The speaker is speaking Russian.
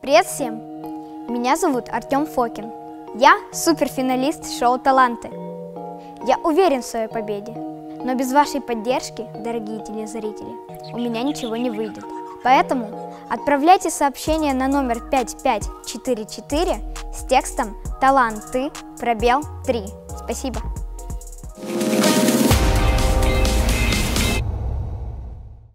Привет всем! Меня зовут Артем Фокин. Я суперфиналист шоу «Таланты». Я уверен в своей победе, но без вашей поддержки, дорогие телезрители, у меня ничего не выйдет. Поэтому отправляйте сообщение на номер 5544 с текстом «Таланты, пробел 3». Спасибо!